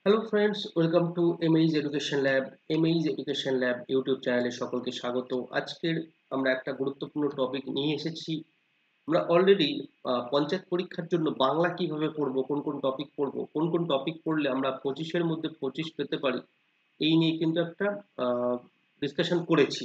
Hello friends, welcome to MH education lab. MH education lab YouTube চ্যানেলে সকলকে স্বাগত। আজকের আমরা একটা গুরুত্বপূর্ণ টপিক নিয়ে এসেছি। আমরা অলরেডি পঞ্চায়েত পরীক্ষার জন্য বাংলা কিভাবে পড়বো, কোন কোন টপিক পড়বো, কোন কোন টপিক পড়লে আমরা 25-এর মধ্যে 25 পেতে পারি, এই নিয়ে কিন্তু একটা ডিসকাশন করেছি।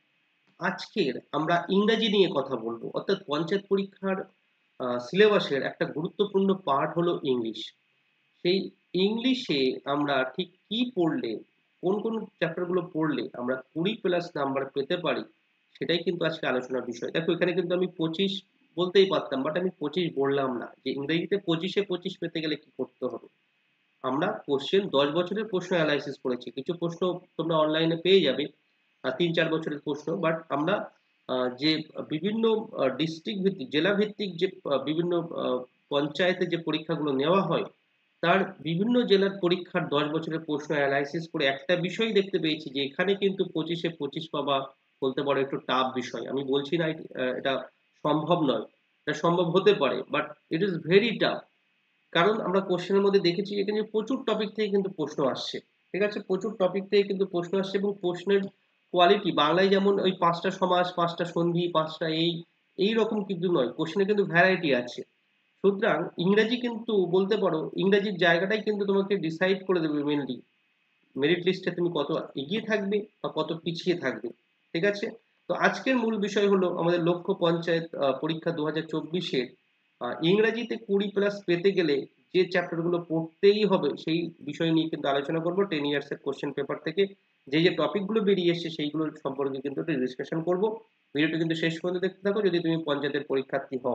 আজকের আমরা ইংরাজি নিয়ে কথা বলবো, অর্থাৎ পঞ্চায়েত পরীক্ষার সিলেবাসের একটা গুরুত্বপূর্ণ পার্ট হলো ইংলিশ। সেই ইংলিশে আমরা ঠিক কি পড়লে, কোন কোন চ্যাপ্টারগুলো পড়লে আমরা 20+ নাম্বার পেতে পারি, সেটাই কিন্তু আজকে আলোচনার বিষয়। দেখো, এখানে কিন্তু আমি 25 বলতেই পারতাম, বাট আমি 25 বললাম না। যে ইংরেজিতে 25-এ 25 পেতে গেলে কি করতে হবে। আমরা কোশ্চেন 10 বছরের প্রশ্ন অ্যানালাইসিস করেছি, কিছু প্রশ্ন তোমরা অনলাইনে পেয়ে যাবে, 3-4 বছরের প্রশ্ন। বাট আমরা যে বিভিন্ন ডিস্ট্রিক্ট ভিত্তিক, জেলা ভিত্তিক যে বিভিন্ন পঞ্চায়েতে যে পরীক্ষাগুলো নেওয়া হয়, তার বিভিন্ন জেলার পরীক্ষার 10 বছরের প্রশ্ন অ্যানালাইসিস করে একটা বিষয় দেখতে পেয়েছি যে এখানে কিন্তু 25-এ 25 পাবা বলতে পারো একটু টাফ বিষয়। আমি বলছি না এটা সম্ভব নয়, এটা সম্ভব হতে পারে, but it is very tough. কারণ আমরা কোশ্চেনের মধ্যে দেখেছি এখানে প্রচুর টপিক থেকে কিন্তু প্রশ্ন আসছে। ঠিক আছে, প্রচুর টপিক থেকে কিন্তু প্রশ্ন আসছে, এবং প্রশ্নের কোয়ালিটি বাংলায় যেমন ওই 5টা সমাস, 5টা সন্ধি, 5টা এই রকম কিন্তু নয়, কোশ্চেনে কিন্তু ভ্যারাইটি আছে। সুতরাং ইংরেজি কিন্তু বলতে পারো, ইংরেজির জায়গাটাই কিন্তু তোমাকে ডিসাইড করে দেবে মেনলি মেরিট লিস্টে তুমি কত এগিয়ে থাকবে বা কত পিছিয়ে থাকবে। ঠিক আছে, তো আজকের মূল বিষয় হলো আমাদের লক্ষ্য পঞ্চায়েত পরীক্ষা 2024-এর ইংরেজিতে 20+ পেতে গেলে যে চ্যাপ্টারগুলো পড়তেই হবে সেই বিষয় নিয়ে কিন্তু আলোচনা করব। 10 ইয়ার্সের কোশ্চেন পেপার থেকে যে যে টপিকগুলো বেরিয়ে এসছে সেইগুলো সম্পর্কে কিন্তু একটু ডিসকাশন করব। ভিডিওটি কিন্তু শেষ পর্যন্ত দেখতে থাকো যদি তুমি পঞ্চায়েতের পরীক্ষার্থী হও।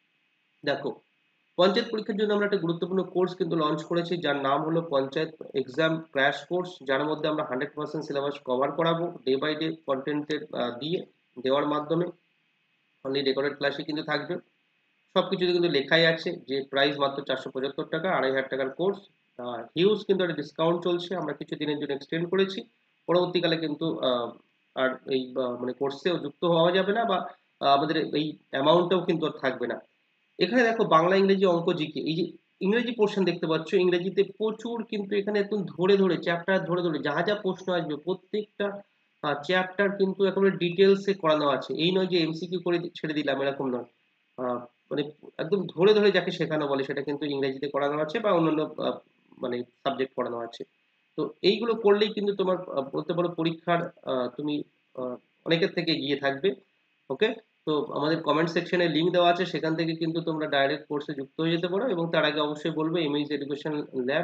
দেখো, পঞ্চায়েত পরীক্ষার জন্য আমরা একটা গুরুত্বপূর্ণ কোর্স কিন্তু লঞ্চ করেছি, যার নাম হলো পঞ্চায়েত এক্সাম ক্র্যাশ কোর্স, যার মধ্যে আমরা 100% সিলেবাস কভার করাবো ডে বাই ডে কন্টেন্টের দিয়ে দেওয়ার মাধ্যমে। অনলি রেকর্ডেড ক্লাসই কিন্তু থাকবে, সবকিছুতে কিন্তু লেখাই আছে যে প্রাইস মাত্র 475 টাকা, 2500 টাকার কোর্স। হিউজ কিন্তু একটা ডিসকাউন্ট চলছে, আমরা কিছু দিনের জন্য এক্সটেন্ড করেছি। পরবর্তীকালে কিন্তু আর এই মানে কোর্সেও যুক্ত হওয়া যাবে না, বা আমাদের এই অ্যামাউন্টটাও কিন্তু আর থাকবে না। এখানে দেখো, বাংলা, ইংরেজি, অঙ্ক, জিকে, এই যে ইংরেজি পোর্শন দেখতে পাচ্ছ, ইংরেজিতে প্রচুর কিন্তু এখানে একদম ধরে ধরে চ্যাপ্টার ধরে ধরে যা যা প্রশ্ন আসবে প্রত্যেকটা চ্যাপ্টার কিন্তু একেবারে ডিটেলসে করানো আছে। এই নয় যে এমসিকিউ করে ছেড়ে দিলাম, এরকম নয়। মানে একদম ধরে ধরে যাকে শেখানো বলে সেটা কিন্তু ইংরেজিতে করানো আছে, বা অন্যান্য মানে সাবজেক্ট পড়ানো আছে। তো এইগুলো করলেই কিন্তু তোমার বলতে পারো পরীক্ষার তুমি আহ, অনেকের থেকে এগিয়ে থাকবে। ওকে, তো আমাদের কমেন্ট সেকশনে লিংক দেওয়া আছে, সেখান থেকে কিন্তু তোমরা ডাইরেক্ট কোর্সে যুক্ত হয়ে যেতে পারো। এবং তার আগে অবশ্যই বলবো, এমএইচ এডুকেশন ল্যাব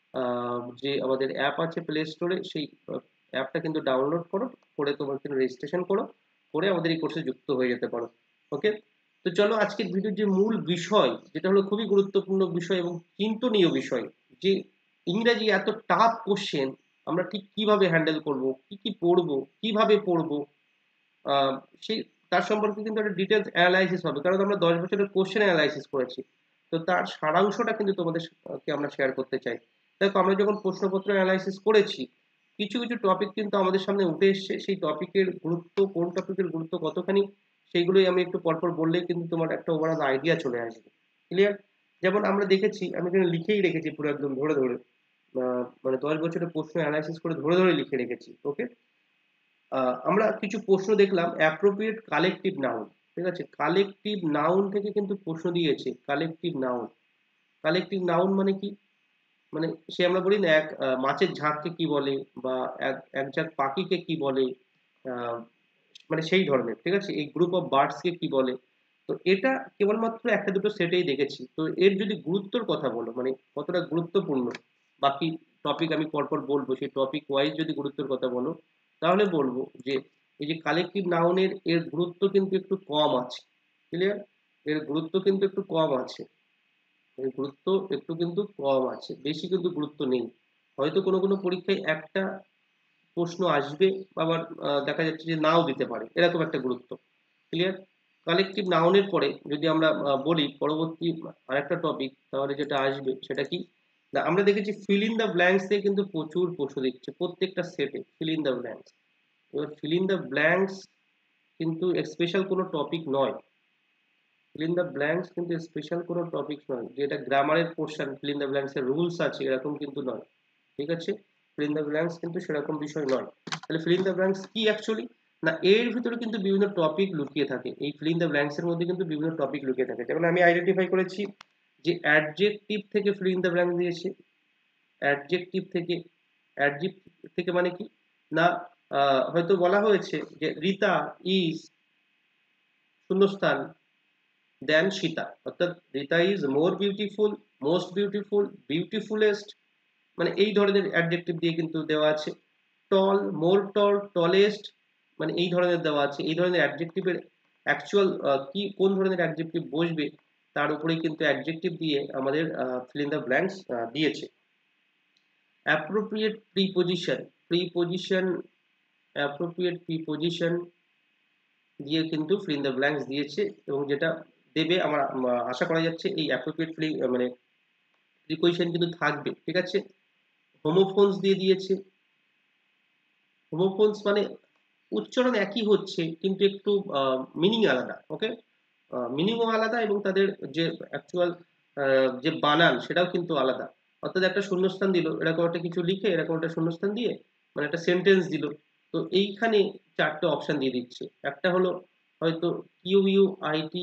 যে আমাদের অ্যাপ আছে প্লে স্টোরে, সেই অ্যাপটা কিন্তু ডাউনলোড করো, করে তোমার কিন্তু রেজিস্ট্রেশন করো, করে আমাদের এই কোর্সে যুক্ত হয়ে যেতে পারো। ওকে, তো চলো আজকের ভিডিওর যে মূল বিষয়, যেটা হলো খুবই গুরুত্বপূর্ণ বিষয় এবং চিন্তনীয় বিষয়, যে ইংরেজি এত টাফ কোশ্চেন আমরা ঠিক কিভাবে হ্যান্ডেল করব, কি কি পড়বো, কিভাবে পড়বো, আহ, সেই তার সম্পর্কে কিন্তু একটা ডিটেলস অ্যানালাইসিস হবে। কারণ আমরা 10 বছরের কোশ্চেন অ্যানালাইসিস করেছি, তো তার সারাংশটা কিন্তু তোমাদেরকে আমরা শেয়ার করতে চাই। দেখো, আমরা যখন প্রশ্নপত্র অ্যানালাইসিস করেছি, কিছু কিছু টপিক কিন্তু আমাদের সামনে উঠে এসছে, সেই টপিকের গুরুত্ব, কোন টপিকের গুরুত্ব কতখানি, সেইগুলোই আমি একটু পরপর বললেই কিন্তু তোমার একটা ওভারঅল আইডিয়া চলে আসবে। ক্লিয়ার? যেমন আমরা দেখেছি, আমি এখানে লিখেই রেখেছি পুরো একদম ধরে ধরে, মানে 10 বছরের প্রশ্ন অ্যানালাইসিস করে ধরে ধরে লিখে রেখেছি। ওকে, আমরা কিছু প্রশ্ন দেখলাম, অ্যাপ্রোপ্রিয়েট কালেকটিভ নাউন। ঠিক আছে, কালেকটিভ নাউন থেকে কিন্তু প্রশ্ন দিয়েছে। কালেকটিভ নাউন, কালেকটিভ নাউন মানে কি? মানে সে আমরা বলি না, এক মাছের ঝাঁককে কি বলে, বা এক এক ঝাঁক পাখিকে কি বলে, আহ, মানে সেই ধরনের। ঠিক আছে, এই গ্রুপ অফ বার্ডস কে কি বলে। তো এটা কেবলমাত্র একটা দুটো সেটেই দেখেছি। তো এর যদি গুরুত্বর কথা বলো, মানে কতটা গুরুত্বপূর্ণ, বাকি টপিক আমি পরপর বলবো, সেই টপিক ওয়াইজ যদি গুরুত্বের কথা বলো, তাহলে বলবো যে এই যে কালেকটিভ নাউনের এর গুরুত্ব কিন্তু একটু কম আছে। ক্লিয়ার? এর গুরুত্ব কিন্তু একটু কম আছে, এর গুরুত্ব একটু কিন্তু কম আছে, বেশি কিন্তু গুরুত্ব নেই। হয়তো কোনো কোনো পরীক্ষায় একটা প্রশ্ন আসবে, আবার দেখা যাচ্ছে যে নাও দিতে পারে, এরকম একটা গুরুত্ব। ক্লিয়ার? কালেকটিভ নাউনের পরে যদি আমরা বলি পরবর্তী আরেকটা টপিক, তাহলে যেটা আসবে সেটা কি না, আমরা দেখেছি ফিল ইন দ্য ব্ল্যাঙ্কস থেকে কিন্তু প্রচুর প্রশ্ন দিচ্ছে প্রত্যেকটা সেটে। ফিল ইন দ্য ব্ল্যাঙ্কস, এবার ফিল ইন দ্য ব্ল্যাঙ্কস কিন্তু স্পেশাল কোনো টপিক নয়। ফিল ইন দ্য ব্ল্যাঙ্কস কিন্তু স্পেশাল কোনো টপিক নয় যে এটা গ্রামারের portion, fill in the blanks এর রুলস আছে, এরকম কিন্তু নয়। ঠিক আছে, ফিল ইন দ্য ব্ল্যাঙ্কস কিন্তু সেরকম বিষয় নয়। তাহলে ফিল ইন দ্য ব্ল্যাঙ্কস কি অ্যাকচুয়ালি, না এর ভিতরে কিন্তু বিভিন্ন টপিক লুকিয়ে থাকে। এই ফিল ইন দ্য ব্ল্যাঙ্কস এর মধ্যে কিন্তু বিভিন্ন টপিক লুকিয়ে থাকে। যেমন আমি আইডেন্টিফাই করেছি যে অ্যাডজেক্টিভ থেকে ফিল ইন দ্য ব্ল্যাঙ্ক দিয়েছে। অ্যাডজেক্টিভ থেকে, অ্যাডজেক্টিভ থেকে মানে কি না, হয়তো বলা হয়েছে যে রিতা ইজ শূন্যস্থান দেন সীতা, অর্থাৎ Rita is more beautiful, most beautiful, beautifulest, মানে এই ধরনের অ্যাডজেক্টিভ দিয়ে কিন্তু দেওয়া আছে। টল, মোর টল, টলেস্ট, মানে এই ধরনের দেওয়া আছে। এই ধরনের অ্যাডজেক্টিভের অ্যাকচুয়াল কি কোন ধরনের অ্যাডজেক্টিভ বসবে তার উপরেই কিন্তু অ্যাডজেক্টিভ দিয়ে আমাদের ফিল ইন দ্য ব্ল্যাঙ্কস দিয়েছে। Appropriate preposition, preposition, appropriate preposition দিয়ে কিন্তু ফিল ইন দ্য ব্ল্যাঙ্কস দিয়েছে, এবং যেটা দেবে আমার আশা করা যাচ্ছে এই অ্যাপ্রোপ্রিয়েট মানে প্রিপোজিশন কিন্তু থাকবে। ঠিক আছে, হোমোফোনস দিয়ে দিয়েছে। হোমোফোনস মানে উচ্চারণ একই হচ্ছে কিন্তু একটু মিনিং আলাদা। ওকে, মিনিংও আলাদা এবং তাদের যে অ্যাকচুয়াল যে বানান সেটাও কিন্তু আলাদা। অর্থাৎ একটা শূন্যস্থান দিল, এরকম একটা কিছু লিখে এরকম একটা শূন্যস্থান দিয়ে মানে একটা সেন্টেন্স দিল। তো এইখানে চারটে অপশন দিয়ে দিচ্ছে। একটা হলো হয়তো Q U I T,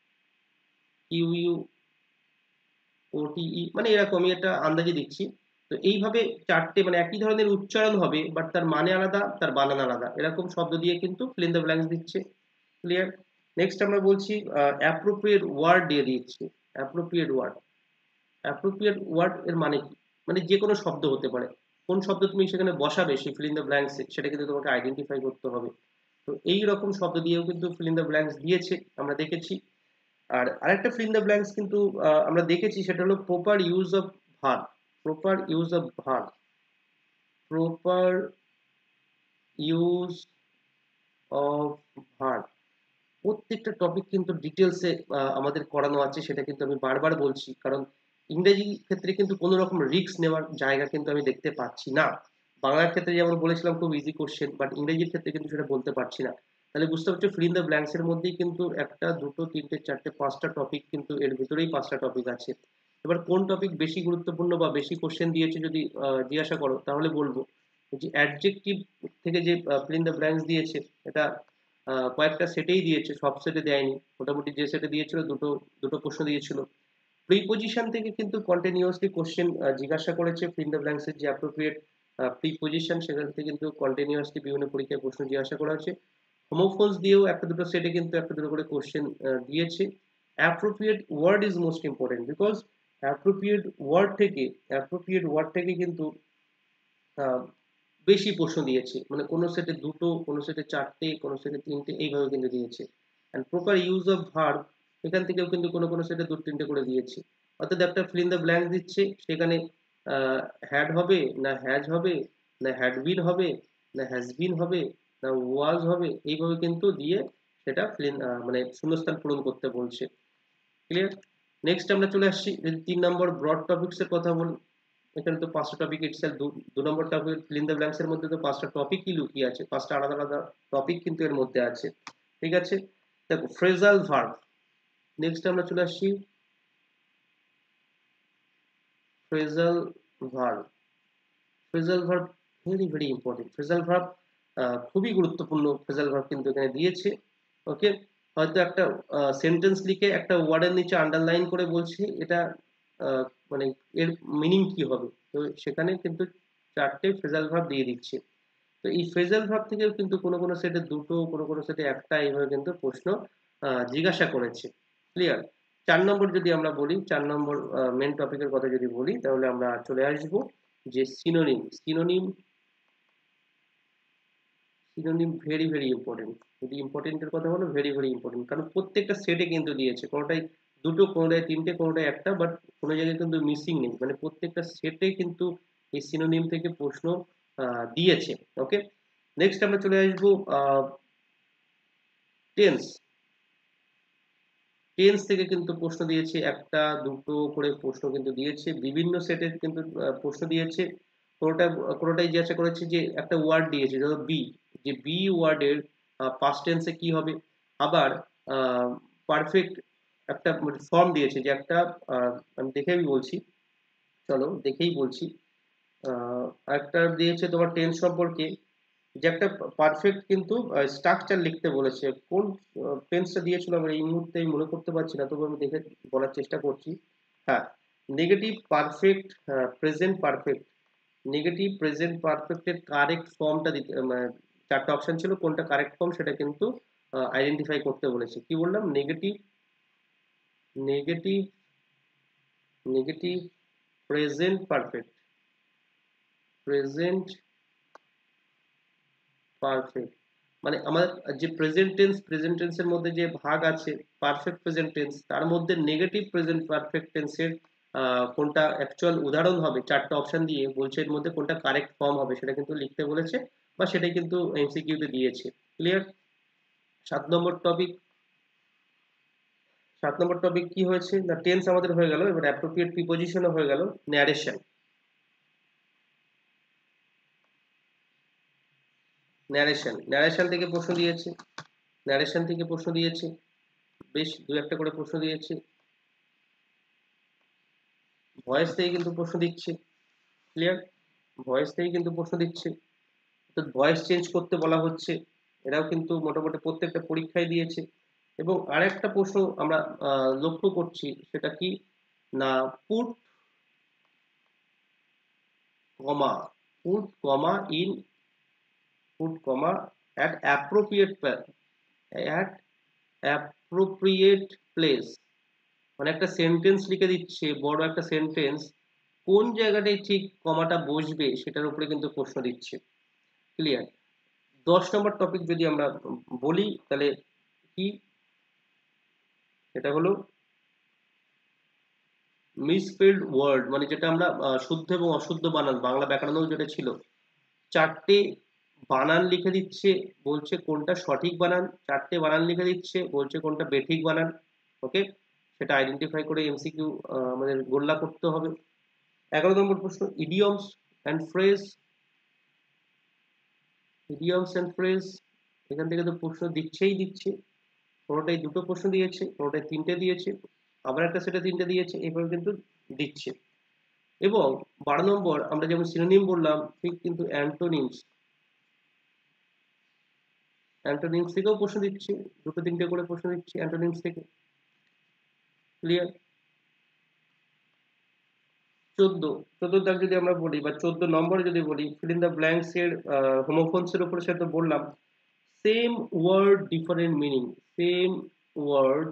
Q U O T E, মানে এরকমই একটা আন্দাজে দিচ্ছি। তো এইভাবে চারটে মানে একই ধরনের উচ্চারণ হবে বাট তার মানে আলাদা, তার বানান আলাদা, এরকম শব্দ দিয়ে কিন্তু ফিল ইন দ্য ব্ল্যাঙ্কস দিচ্ছে। ক্লিয়ার? নেক্সট আমরা বলছি অ্যাপ্রোপ্রিয়েট ওয়ার্ড দিয়ে দিচ্ছি। অ্যাপ্রোপ্রিয়েট ওয়ার্ড, অ্যাপ্রোপ্রিয়েট ওয়ার্ড এর মানে কি, মানে যে কোনো শব্দ হতে পারে। কোন শব্দ তুমি সেখানে বসাবে সেই ফিল ইন দ্য ব্ল্যাঙ্কস সেটা কিন্তু তোমাকে আইডেন্টিফাই করতে হবে। তো এই রকম শব্দ দিয়েও কিন্তু ফিল ইন দ্য ব্ল্যাঙ্কস দিয়েছে, আমরা দেখেছি। আর আরেকটা ফিল ইন দ্য ব্ল্যাঙ্কস কিন্তু আমরা দেখেছি, সেটা হলো proper use of verb. Proper use of verb, proper use of verb, প্রত্যেকটা টপিক কিন্তু ডিটেলসে আমাদের করানো আছে। সেটা কিন্তু আমি বারবার বলছি, কারণ ইংরেজি ক্ষেত্রে কিন্তু কোনো রকম রিস্ক নেওয়ার জায়গা কিন্তু আমি দেখতে পাচ্ছি না। বাংলার ক্ষেত্রে যেমন বলেছিলাম খুব ইজি কোশ্চেন, বাট ইংরেজির ক্ষেত্রে কিন্তু সেটা বলতে পারছি না। তাহলে বুঝতে পারছো ফিল ইন দ্য ব্ল্যাঙ্কস এর মধ্যেই কিন্তু একটা, দুটো, তিনটে, চারটে, পাঁচটা টপিক কিন্তু এর ভিতরেই পাঁচটা টপিক আছে। এবার কোন টপিক বেশি গুরুত্বপূর্ণ বা বেশি কোশ্চেন দিয়েছে যদি জিজ্ঞাসা করো তাহলে বলবো যে অ্যাডজেক্টিভ থেকে যে ফিল ইন দ্য ব্ল্যাঙ্কস দিয়েছে এটা কয়েকটা সেটেই দিয়েছে, সব সেটে দেয়নি। মোটামুটি যে সেটে দিয়েছিল দুটো দুটো প্রশ্ন দিয়েছিল। প্রিপোজিশন থেকে কিন্তু কন্টিনিউয়াসলি কোশ্চেন জিজ্ঞাসা করেছে। ফিল ইন দ্য ব্ল্যাঙ্কস এর যে অ্যাপ্রোপ্রিয়েট প্রিপোজিশন সেখান থেকে কিন্তু কন্টিনিউয়াসলি বিভিন্ন পরীক্ষায় প্রশ্ন জিজ্ঞাসা করা হয়েছে। হোমোফোনস দিয়েও একটা দুটো সেটে কিন্তু একটা দুটো করে কোশ্চেন দিয়েছে। Appropriate word is most important, because appropriate word থেকে কিন্তু আহ, বেশি প্রশ্ন দিয়েছে। মানে কোনো সেটে দুটো, কোনো সেটে চারটে, কোনো সেটে তিনটে, এইভাবে কিন্তু দিয়েছে। And proper use of verb, এখান থেকেও কিন্তু কোনো কোনো সেটে দু তিনটে করে দিয়েছে। অর্থাৎ একটা ফিল ইন দ্য ব্ল্যাঙ্ক দিচ্ছে, সেখানে হ্যাড হবে না হ্যাজ হবে, না হ্যাড বিন হবে, না হ্যাজ বিন হবে, না ওয়াজ হবে, এইভাবে কিন্তু দিয়ে সেটা মানে শূন্যস্থান পূরণ করতে বলছে। ক্লিয়ার? নেক্সট আমরা চলে আসছি যদি 3 নম্বর ব্রড টপিকস এর কথা বলি। এখানে তো পাঁচটা টপিক ইটসেলফ, দু নম্বর topic fill in the blanks এর মধ্যে তো পাঁচটা টপিকই লুকিয়ে আছে, পাঁচটা আলাদা আলাদা টপিক কিন্তু এর মধ্যে আছে। ঠিক আছে, দেখো ফ্রেজাল ভার্ব। নেক্সট আমরা চলে আসছি phrasal verb. Phrasal verb very very important. Phrasal verb খুবই গুরুত্বপূর্ণ। ফ্রেজাল ভার্ব কিন্তু এখানে দিয়েছে। ওকে, হয়তো একটা সেন্টেন্স লিখে একটা ওয়ার্ডের নিচে আন্ডারলাইন করে বলছে এটা আহ, মানে এর মিনিং কি হবে, তো সেখানে কিন্তু চারটে ফ্রেজাল ভার্ব দিয়ে দিচ্ছে। তো এই ফ্রেজাল ভার্ব থেকেও কিন্তু কোনো কোনো সেটে দুটো, কোনো কোনো সেটে একটা, এইভাবে কিন্তু প্রশ্ন জিজ্ঞাসা করেছে। ক্লিয়ার? 4 নম্বর যদি আমরা বলি, 4 নম্বর মেন টপিকের কথা যদি বলি, তাহলে আমরা চলে আসবো যে synonym. Synonym, synonym very very important. যদি ইম্পর্টেন্টের কথা বলো, ভেরি ভেরি ইম্পর্টেন্ট, কারণ প্রত্যেকটা সেটে কিন্তু দিয়েছে। কোনোটাই দুটো, কোনোটাই তিনটে, কোনোটাই একটা, বাট কোনো জায়গায় কিন্তু মিসিং নেই। মানে প্রত্যেকটা সেটে কিন্তু এই সিনোনিম থেকে প্রশ্ন দিয়েছে। ওকে, নেক্সট আমরা চলে আসবো টেন্স। টেন্স থেকে কিন্তু প্রশ্ন দিয়েছে, একটা দুটো করে প্রশ্ন কিন্তু দিয়েছে, বিভিন্ন সেটের কিন্তু প্রশ্ন দিয়েছে। কোনোটা, কোনোটাই জিজ্ঞাসা করেছে যে একটা ওয়ার্ড দিয়েছে ধরো বি, যে বি ওয়ার্ডের পাস্ট টেন্সে কি হবে। আবার পারফেক্ট একটা ফর্ম দিয়েছে যে একটা আমি দেখেই বলছি, চলো দেখেই বলছি। একটা দিয়েছে তোমার টেন্স সম্পর্কে, যে একটা পারফেক্ট কিন্তু স্ট্রাকচার লিখতে বলেছে। কোন টেন্সটা দিয়েছিল আমার এই মুহূর্তে আমি মনে করতে পারছি না, তবু আমি দেখে বলার চেষ্টা করছি। হ্যাঁ, negative perfect, present perfect. Negative present পারফেক্টের কারেক্ট ফর্মটা দিতে, মানে চারটা অপশন ছিল, কোনটা কারেক্ট ফর্ম সেটা কিন্তু আইডেন্টিফাই করতে বলেছে। কি বললাম? Negative, negative, negative present perfect, present perfect. মানে আমার যে প্রেজেন্ট টেন্স, প্রেজেন্ট টেন্সের মধ্যে যে ভাগ আছে পারফেক্ট প্রেজেন্ট টেন্স, তার মধ্যে নেগেটিভ প্রেজেন্ট পারফেক্ট টেন্সের কোনটা অ্যাকচুয়াল উদাহরণ হবে, চারটা অপশন দিয়ে বলছে এর মধ্যে কোনটা কারেক্ট ফর্ম হবে সেটা কিন্তু লিখতে বলেছে, বা সেটাই কিন্তু এমসিকিউ তে দিয়েছে। ক্লিয়ার? 7 নম্বর টপিক, 7 নম্বর টপিক কি হয়েছে না, টেন্স আমাদের হয়ে গেল, এবার অ্যাপ্রোপ্রিয়েট প্রিপোজিশনও হয়ে গেল। ন্যারেশন, ন্যারেশন, ন্যারেশন থেকে প্রশ্ন দিয়েছে, ন্যারেশন থেকে প্রশ্ন দিয়েছে, বেশ দু একটা করে প্রশ্ন দিয়েছে। ভয়েস থেকে কিন্তু প্রশ্ন দিচ্ছে। ক্লিয়ার? ভয়েস থেকে কিন্তু প্রশ্ন দিচ্ছে, তো ভয়েস চেঞ্জ করতে বলা হচ্ছে, এরাও কিন্তু মোটামুটি প্রত্যেকটা পরীক্ষায় দিয়েছে। এবং আরেকটা প্রশ্ন আমরা লক্ষ্য করছি, সেটা কি না, put comma, put comma in, put comma at appropriate, at appropriate place. মানে একটা সেন্টেন্স লিখে দিচ্ছে, বড় একটা সেন্টেন্স, কোন জায়গাটায় ঠিক কমাটা বসবে সেটার উপরে কিন্তু প্রশ্ন দিচ্ছে। ক্লিয়ার? 10 নম্বর টপিক যদি আমরা বলি, তাহলে কি, এটা হলো মিসস্পেলড ওয়ার্ড, মানে যেটা আমরা শুদ্ধ এবং অশুদ্ধ বানান, বাংলা ব্যাকরণেও যেটা ছিল, চারটে বানান লিখে দিচ্ছে, বলছে কোনটা সঠিক বানান, চারটে বানান লিখে দিচ্ছে, বলছে কোনটা বেঠিক বানান। ওকে, সেটা আইডেন্টিফাই করে এমসিকিউ আমাদের গোল্লা করতে হবে। 11 নম্বর প্রশ্ন, idioms and phrase, idioms and phrase, এখান থেকে তো প্রশ্ন দিচ্ছেই দিচ্ছে, কোনোটাই দুটো প্রশ্ন দিয়েছে, কোনোটাই তিনটে দিয়েছে, আবার একটা সেটা তিনটে দিয়েছে, এইভাবে কিন্তু দিচ্ছে। এবং 12 নম্বর, আমরা যেমন সিনোনিম বললাম, ঠিক কিন্তু অ্যান্টোনিমস, অ্যান্টোনিমস থেকেও প্রশ্ন দিচ্ছে, দুটো তিনটে করে প্রশ্ন দিচ্ছে অ্যান্টোনিমস থেকে। ক্লিয়ার? 14 দাগ যদি আমরা বলি, বা 14 নম্বরে যদি বলি, ফিল ইন দ্য ব্ল্যাঙ্কস এর হোমোফোনস এর উপরে সেটা তো বললাম, same word different meaning, same word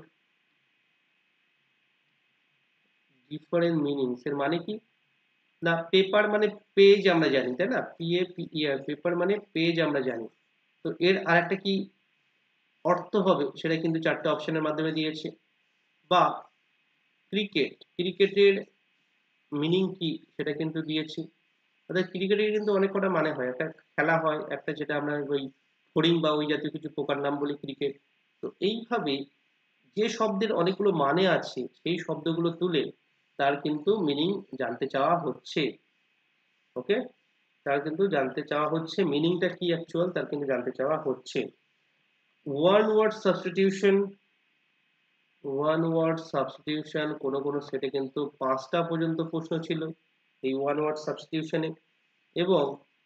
different meanings এর মানে কি না, পেপার মানে পেজ আমরা জানি, তাই না, PAPER, পেপার মানে পেজ আমরা জানি। তো এর আরেকটা কি অর্থ হবে সেটা কিন্তু চারটে অপশনের মাধ্যমে দিয়েছে। বা ক্রিকেট, ক্রিকেটের মিনিং কি সেটা কিন্তু দিয়েছি। অর্থাৎ ক্রিকেটের কিন্তু অনেক কটা মানে হয়, একটা খেলা হয়, একটা যেটা আমরা ওই ফড়িং বা ওই জাতীয় কিছু পোকার নাম বলি ক্রিকেট। তো এইভাবে যে শব্দের অনেকগুলো মানে আছে, সেই শব্দগুলো তুলে তার কিন্তু মিনিং জানতে চাওয়া হচ্ছে। ওকে, তার কিন্তু জানতে চাওয়া হচ্ছে মিনিংটা কি অ্যাকচুয়াল, তার কিন্তু জানতে চাওয়া হচ্ছে। One word substitution, one word substitution, কোনো কোনো সেটে কিন্তু 5টা পর্যন্ত প্রশ্ন ছিল এই ওয়ান ওয়ার্ড সাবস্টিটিউশনে। এবং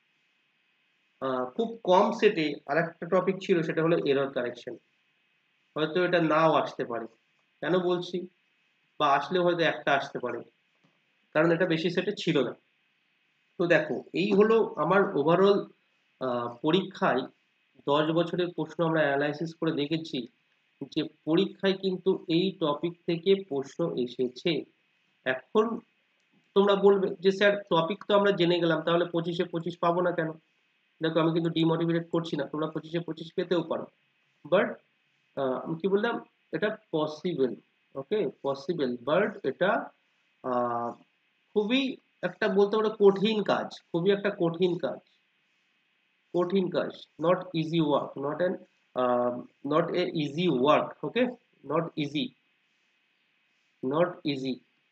খুব কম সেটে আরেকটা টপিক ছিল, সেটা হলো এরর কারেকশন। হয়তো এটা নাও আসতে পারে, কেন বলছি, বা আসলেও হয়তো একটা আসতে পারে, কারণ এটা বেশি সেটে ছিল না। তো দেখো, এই হলো আমার ওভারঅল পরীক্ষায় 10 বছরের প্রশ্ন আমরা অ্যানালাইসিস করে দেখেছি, যে পরীক্ষায় কিন্তু এই টপিক থেকে প্রশ্ন এসেছে। এখন তোমরা বলবে যে স্যার টপিক তো আমরা জেনে গেলাম, তাহলে 25-এ 25 পাবো না কেন? দেখো, আমি কিন্তু ডিমোটিভেট করছি না, তোমরা 25-এ 25 পেতেও পারো, বাট আমি কি বললাম, এটা পসিবল। ওকে, পসিবল, বাট এটা আহ, খুবই একটা বলতে পারো কঠিন কাজ, খুবই একটা কঠিন কাজ, কঠিন কাজ, not easy work, not an, not a easy work. Okay, not easy, not easy,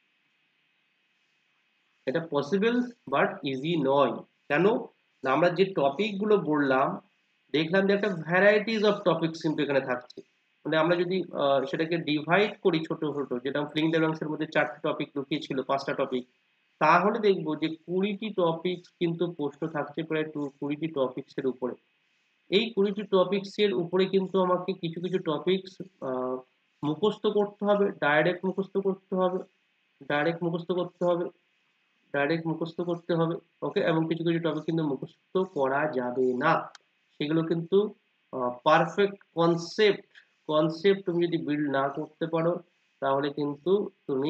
এটা পসিবল বাট ইজি নয়। কেন না, আমরা যে টপিক গুলো বললাম, দেখলাম যে একটা ভ্যারাইটিস অফ টপিকস কিন্তু এখানে থাকছে। মানে আমরা যদি সেটাকে ডিভাইড করি ছোট ছোট, যেটা ফ্লিং দ্য এর মধ্যে 4টে টপিক লুকিয়ে ছিল, 5টা টপিক, তাহলে দেখবো যে 20টি টপিকস কিন্তু প্রশ্ন থাকছে, প্রায় 20টি টপিক্সের উপরে। এই 20টি টপিক্সের উপরে কিন্তু আমাকে কিছু কিছু টপিক্স মুখস্থ করতে হবে, ডাইরেক্ট মুখস্থ করতে হবে, ডাইরেক্ট মুখস্থ করতে হবে, ডাইরেক্ট মুখস্থ করতে হবে। ওকে, এবং কিছু কিছু টপিক কিন্তু মুখস্থ করা যাবে না, সেগুলো কিন্তু পারফেক্ট কনসেপ্ট, তুমি যদি বিল্ড না করতে পারো তাহলে কিন্তু তুমি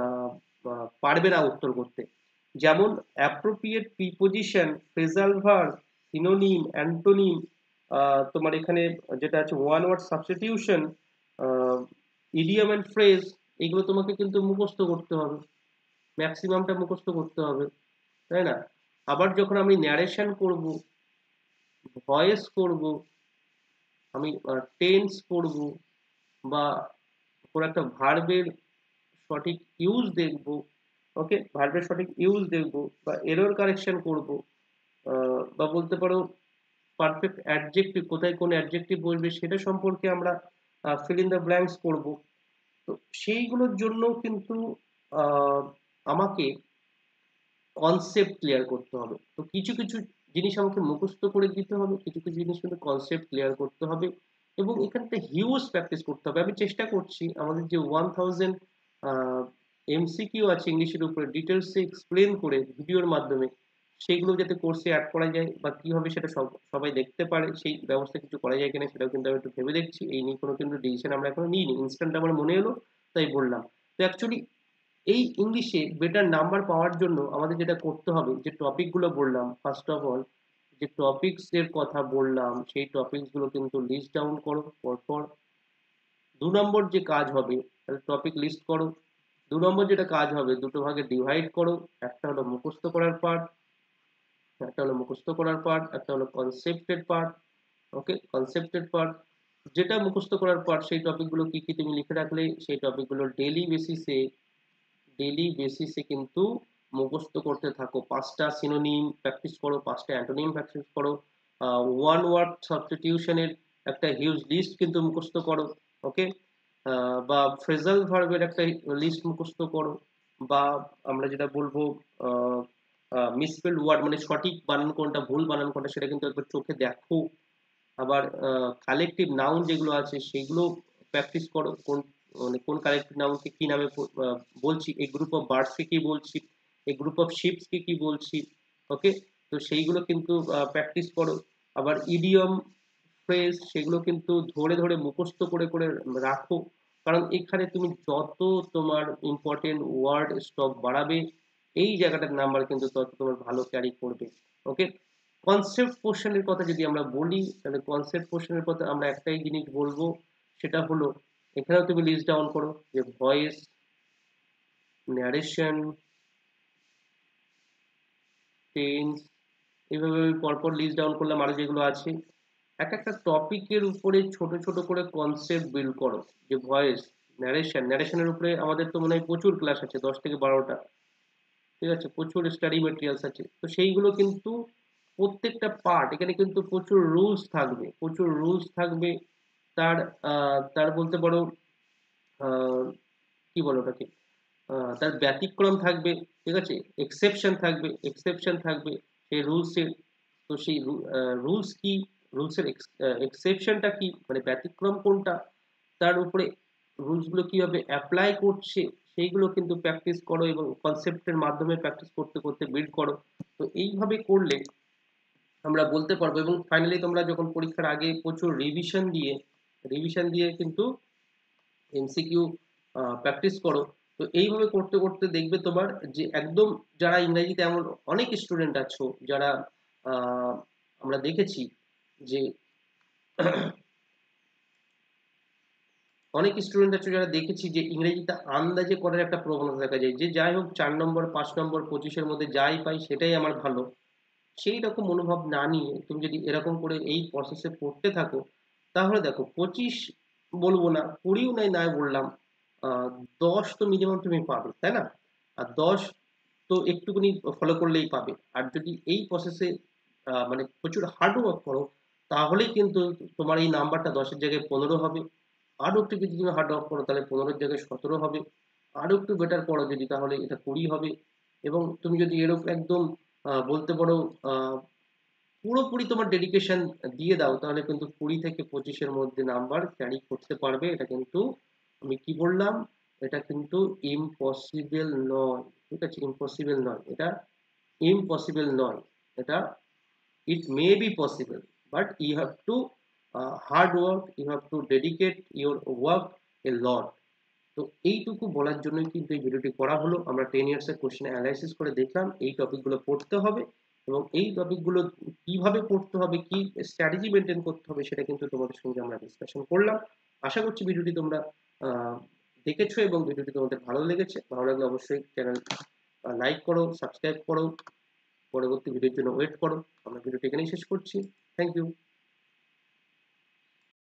পারবে না উত্তর করতে। যেমন appropriate preposition, phrasal verb, synonym, antonym, তোমার এখানে যেটা আছে one word substitution, idiom and phrase, এগুলো তোমাকে কিন্তু মুখস্থ করতে হবে, ম্যাক্সিমামটা মুখস্থ করতে হবে, তাই না? আবার যখন আমি ন্যারেশন করব, ভয়েস করব, আমি টেন্স করব, বা কোনো একটা ভার্বের সঠিক ইউজ দেখব, ওকে, ভার্বের সঠিক ইউজ দেখব, বা এরর কারেকশন করব, বা বলতে পারো পারফেক্ট অ্যাডজেক্টিভ, কোথায় কোন অ্যাডজেক্টিভ বলবে সেটা সম্পর্কে আমরা ফিল ইন দ্য ব্ল্যাঙ্কস করব। তো সেইগুলোর জন্য কিন্তু আমাকে কনসেপ্ট ক্লিয়ার করতে হবে। তো কিছু কিছু জিনিস আমাকে মুখস্থ করে দিতে হবে, কিছু কিছু জিনিস কিন্তু কনসেপ্ট ক্লিয়ার করতে হবে, এবং এখানটা হিউজ প্র্যাকটিস করতে হবে। আমি চেষ্টা করছি আমাদের যে 1000 এমসিকিউ আছে ইংলিশের উপরে ডিটেলসে এক্সপ্লেন করে ভিডিওর মাধ্যমে, সেইগুলো যাতে কোর্সে অ্যাড করা যায়, বা কিভাবে সেটা সবাই দেখতে পারে সেই ব্যবস্থা কিছু করা যায় কিনা সেটাও কিন্তু আমি একটু ভেবে দেখছি। এই নিয়ে কোনো কিন্তু ডিসিশন আমরা এখনো নিইনি, ইনস্ট্যান্ট আমার মনে এলো তাই বললাম। তো অ্যাকচুয়ালি এই ইংলিশে বেটার নাম্বার পাওয়ার জন্য আমাদের যেটা করতে হবে, যে টপিকগুলো বললাম, ফার্স্ট অফ অল যে টপিকস এর কথা বললাম সেই টপিকস গুলো কিন্তু লিস্ট ডাউন করো পরপর। 2 নম্বর যে কাজ হবে, টপিক লিস্ট করো। 2 নম্বর যেটা কাজ হবে, দুটো ভাগে ডিভাইড করো, একটা হলো মুখস্থ করার পার্ট, একটা হলো কনসেপ্টেড পার্ট। ওকে, কনসেপ্টেড পার্ট যেটা মুখস্থ করার পার্ট, সেই টপিকগুলো কি কি তুমি লিখে রাখলে সেই টপিকগুলো ডেইলি বেসিসে কিন্তু মুখস্থ করতে থাকো। 5টা সিনোনিম প্র্যাকটিস করো, 5টা অ্যান্টোনিম প্র্যাকটিস করো, ওয়ান ওয়ার্ড সাবস্টিটিউশনের একটা হিউজ লিস্ট কিন্তু মুখস্থ করো। ওকে, বা ফ্রেজাল ভার্বের একটা লিস্ট মুখস্থ করো, বা আমরা যেটা বলবো মিসস্পেলড ওয়ার্ড, মানে সঠিক বানান কোনটা ভুল বানান কোনটা সেটা কিন্তু একবার চোখে দেখো। আবার কালেকটিভ নাউন যেগুলো আছে সেগুলো প্র্যাকটিস করো, কোন মানে কোন কালেকটিভ নাউনকে কি নামে বলছি, এই গ্রুপ অফ বার্ডসকে কি বলছি, এই গ্রুপ অফ শিপসকে কি বলছি। ওকে, তো সেইগুলো কিন্তু প্র্যাকটিস করো। আবার ইডিয়ম, ফ্রেজ, সেগুলো কিন্তু ধরে ধরে মুখস্থ করে করে রাখো, কারণ এখানে তুমি যত তোমার ইম্পর্টেন্ট ওয়ার্ড স্টক বাড়াবে এই জায়গাটার নাম্বার কিন্তু তত তোমার ভালো ক্যারি করবে। ওকে, কনসেপ্ট পোর্শনের কথা যদি আমরা বলি, তাহলে কনসেপ্ট পোর্শনের কথা আমরা একটাই জিনিস বলবো, সেটা হলো এখানেও তুমি লিস্ট ডাউন করো যে ভয়েস, ন্যারেশন, টেন্স, এইভাবে আমি পরপর লিস্ট ডাউন করলাম। আরো যেগুলো আছে এক একটা টপিকের উপরে ছোট ছোট করে কনসেপ্ট বিল্ড করো, যে ভয়েস, ন্যারেশনের উপরে আমাদের তো মনে হয় প্রচুর ক্লাস আছে, 10 থেকে 12টা, ঠিক আছে, প্রচুর স্টাডি মেটেরিয়ালস আছে। তো সেইগুলো কিন্তু প্রত্যেকটা পার্ট, এখানে কিন্তু প্রচুর রুলস থাকবে, প্রচুর রুলস থাকবে। তার তার বলতে পারো কি বলো ওটাকে, তার ব্যতিক্রম থাকবে, ঠিক আছে, এক্সেপশন থাকবে সেই রুলসের। তো সেই রুলস কি, রুলসের এক্সেপশনটা কি, মানে ব্যতিক্রম কোনটা, তার উপরে রুলসগুলো কিভাবে অ্যাপ্লাই করছে সেইগুলো কিন্তু প্র্যাকটিস করো, এবং কনসেপ্টের মাধ্যমে প্র্যাকটিস করতে করতে বিল্ড করো। তো এইভাবে করলে আমরা বলতে পারবো। এবং ফাইনালি তোমরা যখন পরীক্ষার আগে প্রচুর রিভিশন দিয়ে কিন্তু এমসিকিউ প্র্যাকটিস করো। তো এইভাবে করতে করতে দেখবে তোমার যে একদম, যারা ইংরেজিতে এমন অনেক স্টুডেন্ট আছো যারা আহ, আমরা দেখেছি যে অনেক স্টুডেন্ট আছে যারা দেখেছি যে ইংরেজিতে আন্দাজে করার একটা প্রবণতা দেখা যায়, যে যাই হোক 4 নম্বর 5 নম্বর 25-এর মধ্যে যাই পাই সেটাই আমার ভালো, সেই রকম মনোভাব না নিয়ে তুমি যদি এরকম করে এই প্রসেসে পড়তে থাকো, তাহলে দেখো 25 বলবো না, 20ও নাই না বললাম, 10 তো মিনিমাম তুমি পাবে, তাই না? আর 10 তো একটুখানি ফলো করলেই পাবে। আর যদি এই প্রসেসে মানে প্রচুর হার্ড ওয়ার্ক করো, তাহলেই কিন্তু তোমার এই নাম্বারটা 10-এর জায়গায় 15 হবে। আরো একটু যদি তুমি হার্ড ওয়ার্ক করো তাহলে 15-এর জায়গায় 17 হবে। আরো একটু বেটার করো যদি, তাহলে এটা 20 হবে। এবং তুমি যদি এরকম একদম বলতে পারো পুরোপুরি তোমার ডেডিকেশন দিয়ে দাও, তাহলে কিন্তু 20 থেকে 25-এর মধ্যে নাম্বার ক্যারি করতে পারবে। এটা কিন্তু আমি কি বললাম, এটা কিন্তু ইম্পসিবল নয়, ঠিক আছে? ইম্পসিবল নয়, এটা ইম্পসিবল নয়, এটা it may be possible, but you have to hard work, you have to dedicate your work a lot. তো এইটুকু বলার জন্যই কিন্তু এই ভিডিওটি করা হলো। আমরা 10 years এর কোশ্চেন অ্যানালাইসিস করে দেখলাম এই টপিকগুলো পড়তে হবে, এবং এই টপিকগুলো কিভাবে পড়তে হবে, কি স্ট্র্যাটেজি মেনটেন করতে হবে, সেটা কিন্তু তোমাদের সঙ্গে আমরা ডিসকাশন করলাম। আশা করছি ভিডিওটি তোমরা আহ, দেখেছো এবং ভিডিওটি তোমাদের ভালো লেগেছে। ভালো লাগলে অবশ্যই চ্যানেল লাইক করো, সাবস্ক্রাইব করো, পরবর্তী ভিডিওর জন্য ওয়েট করো। আমরা ভিডিওটি এখানেই শেষ করছি। Thank you.